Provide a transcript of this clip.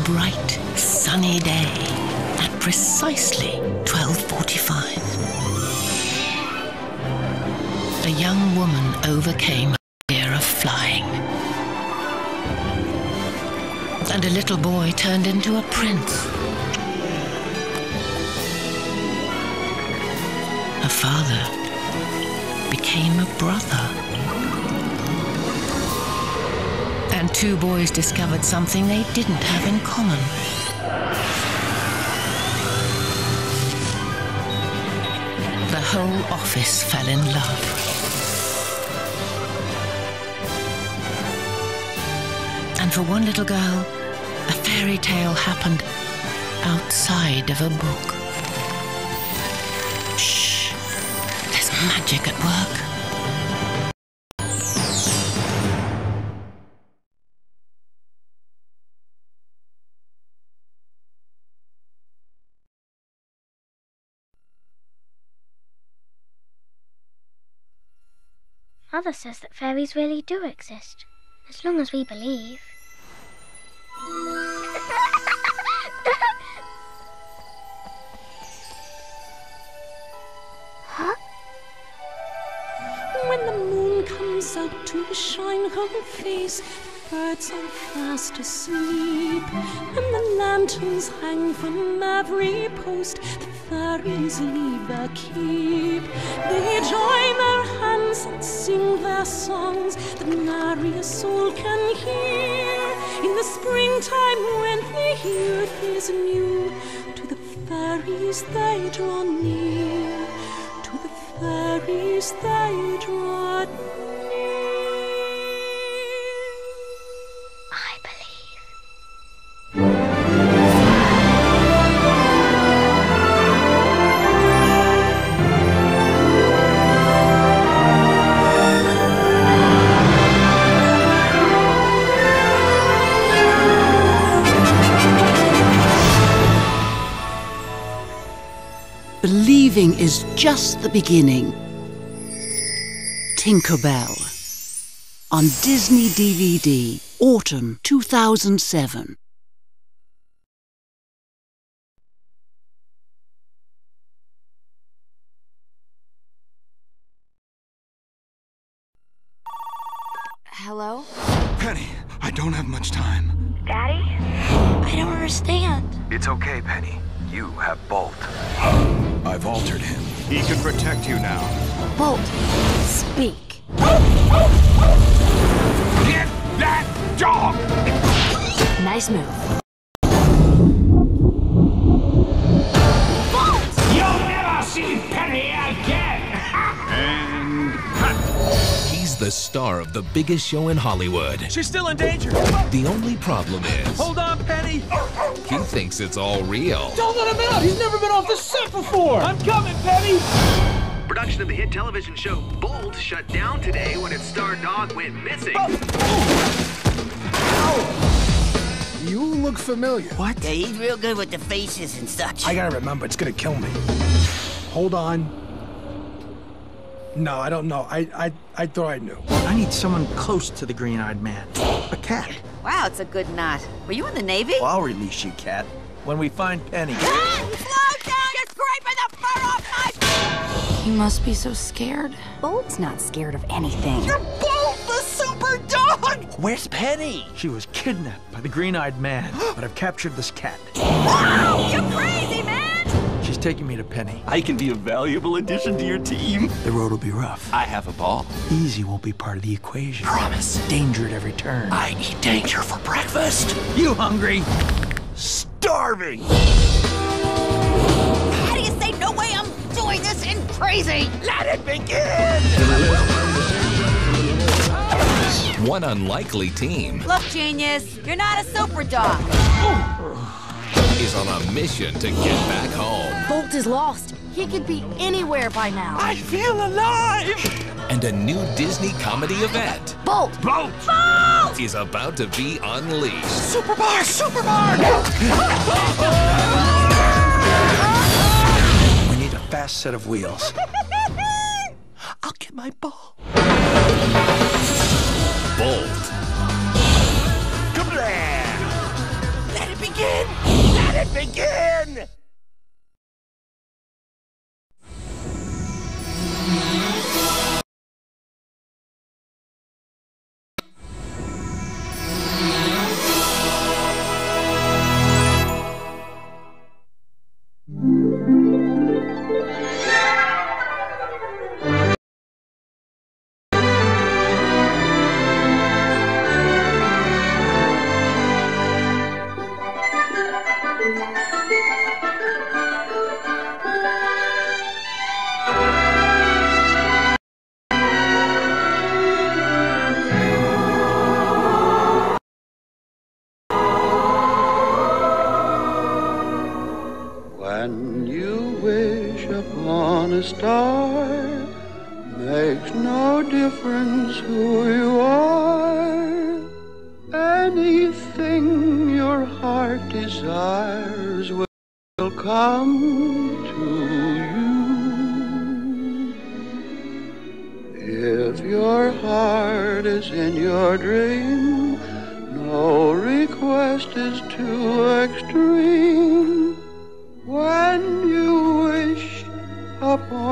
bright, sunny day at precisely 12:45. A young woman overcame her fear of flying. And a little boy turned into a prince. A father became a brother. And two boys discovered something they didn't have in common. The whole office fell in love. And for one little girl, a fairy tale happened outside of a book. Shh! There's magic at work. Mother says that fairies really do exist, as long as we believe. Huh? When the moon comes out to shine her face, birds are fast asleep, and the lanterns hang from every post. The fairies leave their keep. They join their hands and sing their songs that nary a soul can hear. In the springtime when the earth is new, to the fairies they draw near. To the fairies they draw near. I believe. Believing is just the beginning. Tinker Bell. On Disney DVD, Autumn 2007. Hello? Penny, I don't have much time. Daddy? I don't understand. It's okay, Penny. You have Bolt. I've altered him. He can protect you now. Bolt, speak. Get that dog! Nice move. Bolt! You'll never see Penny again! And cut! He's the star of the biggest show in Hollywood. She's still in danger. The only problem is... Hold on, Penny. He thinks it's all real. Don't let him out. He's never been off the set before. I'm coming, Penny. Production of the hit television show Bolt shut down today when its star dog went missing. You look familiar. What? Yeah, he's real good with the faces and such. I gotta remember, it's gonna kill me. Hold on. No, I don't know. I thought I knew. I need someone close to the green-eyed man. A cat. Wow, it's a good knot. Were you in the Navy? Well, I'll release you, cat. When we find Penny. Slow down! You're scraping the fur off my... You must be so scared. Bolt's not scared of anything. You're Bolt, the super dog! Where's Penny? She was kidnapped by the green-eyed man, but I've captured this cat. Wow! You're crazy, man! She's taking me to Penny. I can be a valuable addition to your team. The road will be rough. I have a ball. Easy won't be part of the equation. Promise. Danger at every turn. I eat danger for breakfast. You hungry? Starving! How do you say no way I'm doing this and crazy? Let it begin! One unlikely team Look, genius, you're not a super dog. is on a mission to get back home. Bolt is lost. He could be anywhere by now. I feel alive! And a new Disney comedy event Bolt! Bolt! is about to be unleashed. Superbar! Superbar! We need a fast set of wheels. I'll get my ball. Bolt. Kablam! Let it begin! begin! Let it begin! When you wish upon a star, makes no difference who you are. Anything your heart desires will come to you. If your heart is in your dream, no request is too extreme. When you wish upon